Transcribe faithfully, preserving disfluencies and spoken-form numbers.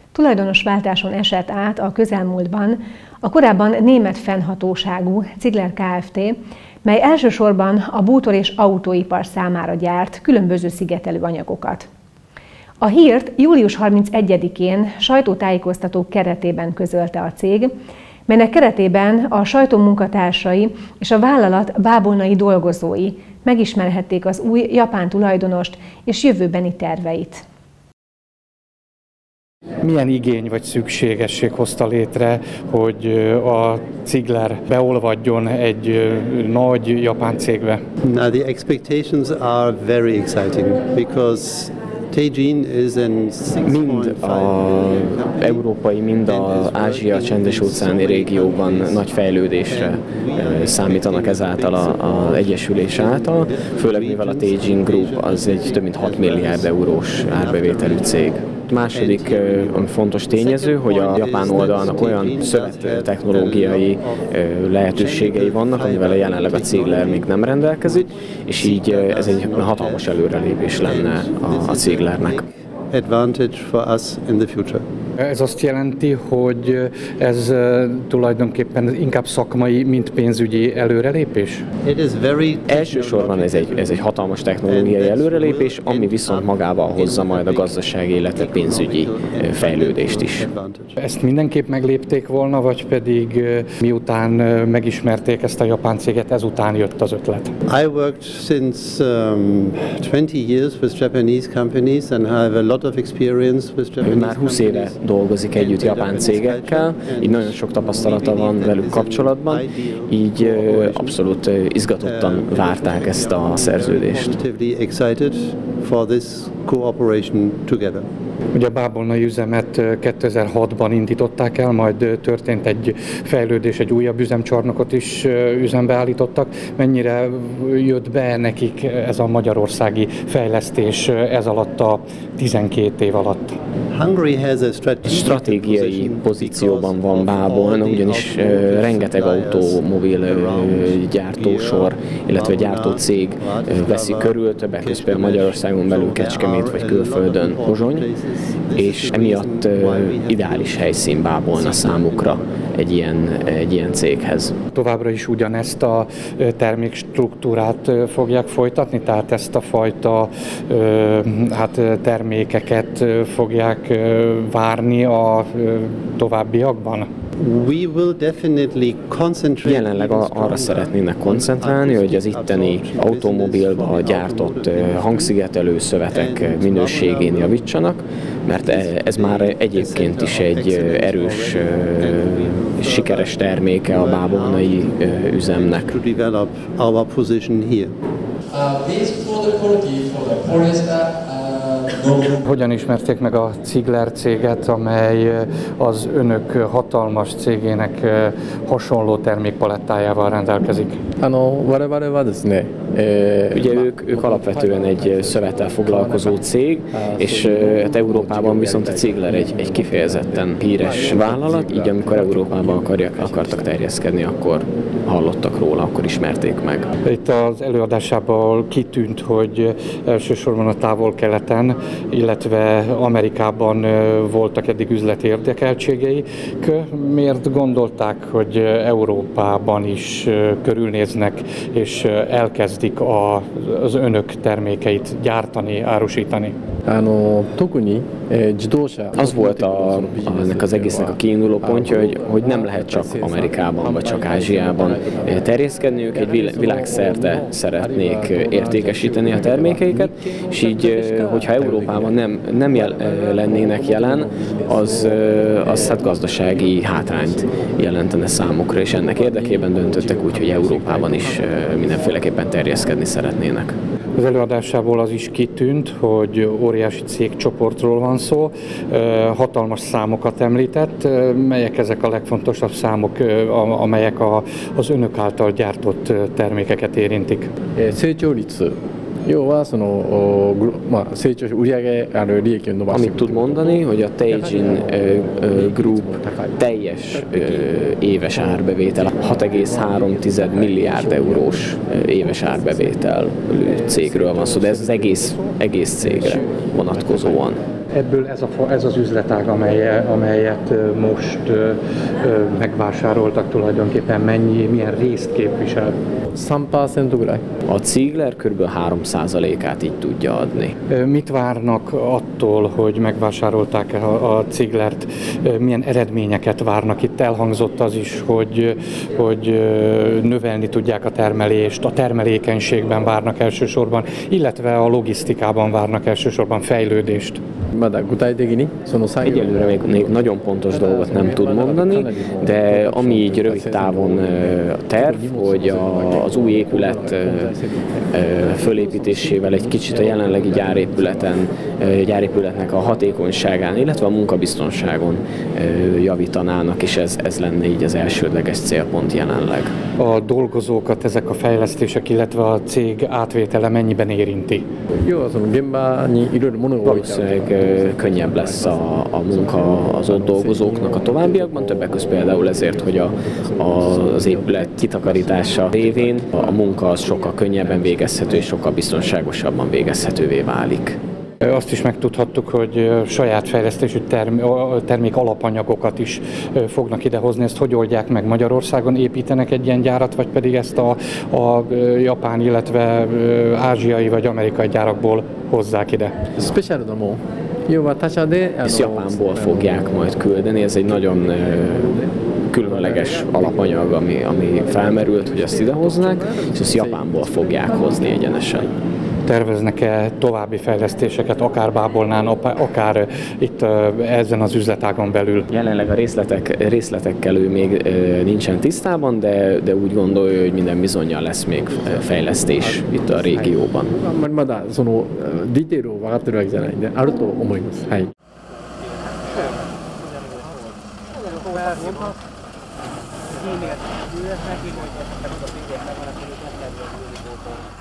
Tulajdonosváltáson esett át a közelmúltban a korábban német fennhatóságú Ziegler Kft., mely elsősorban a bútor- és autóipar számára gyárt különböző szigetelő anyagokat. A hírt július harmincegyedikén sajtótájékoztató keretében közölte a cég, melynek keretében a sajtó munkatársai és a vállalat bábolnai dolgozói megismerhették az új japán tulajdonost és jövőbeni terveit. Milyen igény vagy szükségesség hozta létre, hogy a Ziegler beolvadjon egy nagy japán cégbe? Now the expectations are very exciting because Teijin is an mind az európai, mind az Ázsia csendes-óceáni régióban nagy fejlődésre számítanak ezáltal az egyesülés által, főleg mivel a Teijin Group az egy több mint hat milliárd eurós árbevételű cég. Második fontos tényező, hogy a japán oldalnak olyan szövettechnológiai lehetőségei vannak, amivel jelenleg a Ziegler még nem rendelkezik, és így ez egy hatalmas előrelépés lenne a Zieglernek. Advantage for us in the future. Ez azt jelenti, hogy ez tulajdonképpen inkább szakmai, mint pénzügyi előrelépés? It is very Elsősorban ez egy, ez egy hatalmas technológiai előrelépés, ami viszont magával hozza majd a gazdasági, illetve pénzügyi fejlődést is. Ezt mindenképp meglépték volna, vagy pedig miután megismerték ezt a japán céget, ezután jött az ötlet? I worked since um, twenty years with Japanese companies and have a lot of experience with Japanese Már húsz éve dolgozik együtt japán cégekkel, így nagyon sok tapasztalata van velük kapcsolatban, így abszolút izgatottan várták ezt a szerződést. Ugye a bábolnai üzemet kétezer-hatban indították el, majd történt egy fejlődés, egy újabb üzemcsarnokot is üzembe állítottak. Mennyire jött be nekik ez a magyarországi fejlesztés ez alatt a tizenkét év alatt? Stratégiai pozícióban van Bábolna, ugyanis rengeteg automobil gyártósor, illetve gyártócég veszi körül, többek között például Magyarországon belül Kecskemét vagy külföldön Pozsony, és emiatt ideális helyszín Bábolna számukra egy ilyen, egy ilyen céghez. Továbbra is ugyanezt a termékstruktúrát fogják folytatni, tehát ezt a fajta hát, termékeket fogják várni a továbbiakban? We will definitely concentrate. Jelenleg arra szeretnének koncentrálni, hogy az itteni automobilba gyártott hangszigetelő szövetek minőségén javítsanak, mert ez már egyébként is egy erős, sikeres terméke a bábolnai üzemnek. Hogyan ismerték meg a Ziegler céget, amely az önök hatalmas cégének hasonló termékpalettájával rendelkezik? Ugye ők, ők alapvetően egy szövettel foglalkozó cég, és hát Európában viszont a Ziegler egy, egy kifejezetten híres vállalat, így amikor Európában akarják, akartak terjeszkedni, akkor hallottak róla, akkor ismerték meg. Itt az előadásából kitűnt, hogy elsősorban a Távol-Keleten, illetve Amerikában voltak eddig üzleti érdekeltségeik. Miért gondolták, hogy Európában is körülnéznek és elkezdik az önök termékeit gyártani, árusítani? Az volt a, a, ennek az egésznek a kiinduló pontja, hogy, hogy nem lehet csak Amerikában vagy csak Ázsiában terjeszkedni, ők egy világszerte szeretnék értékesíteni a termékeiket, és így, hogyha Európában nem, nem jel, lennének jelen, az, az hát gazdasági hátrányt jelentene számukra, és ennek érdekében döntöttek úgy, hogy Európában is mindenféleképpen terjeszkedni szeretnének. Az előadásából az is kitűnt, hogy óriási cégcsoportról van szó, hatalmas számokat említett. Melyek ezek a legfontosabb számok, amelyek az önök által gyártott termékeket érintik? Amit tud mondani, hogy a Teijin Group teljes éves árbevétel hat egész három milliárd eurós éves árbevételű cégről van szó, de ez az egész, egész cégre vonatkozóan. Ebből ez, a, ez az üzletág, amely, amelyet most ö, ö, megvásároltak tulajdonképpen, mennyi, milyen részt képvisel? A Ziegler kb. három százalékát így tudja adni. Mit várnak attól, hogy megvásárolták a, a Zieglert? Milyen eredményeket várnak? Itt elhangzott az is, hogy, hogy növelni tudják a termelést, a termelékenységben várnak elsősorban, illetve a logisztikában várnak elsősorban fejlődést. Egyelőre még, még nagyon pontos dolgot nem tud mondani, de ami így rövid távon a terv, hogy a, az új épület fölépítésével egy kicsit a jelenlegi gyárépületen, gyárépületnek a hatékonyságán, illetve a munkabiztonságon javítanának, és ez, ez lenne így az elsődleges célpont jelenleg. A dolgozókat ezek a fejlesztések, illetve a cég átvétele mennyiben érinti? Valószínűleg könnyebb lesz a, a munka az ott dolgozóknak a továbbiakban, többek között például ezért, hogy a, a, az épület kitakarítása révén a munka az sokkal könnyebben végezhető és sokkal biztonságosabban végezhetővé válik. Azt is megtudhattuk, hogy saját fejlesztésű term- termék alapanyagokat is fognak idehozni. Ezt hogy oldják meg? Magyarországon építenek egy ilyen gyárat, vagy pedig ezt a, a japán, illetve ázsiai vagy amerikai gyárakból hozzák ide? Ezt Japánból fogják majd küldeni, ez egy nagyon különleges alapanyag, ami, ami felmerült, hogy ezt idehoznák, és ezt Japánból fogják hozni egyenesen. Terveznek-e további fejlesztéseket, akár Bábolnán, akár itt ezen az üzletágon belül? Jelenleg a részletek, részletekkel ő még nincsen tisztában, de, de úgy gondolja, hogy minden bizonnyal lesz még fejlesztés itt a régióban. Thank you.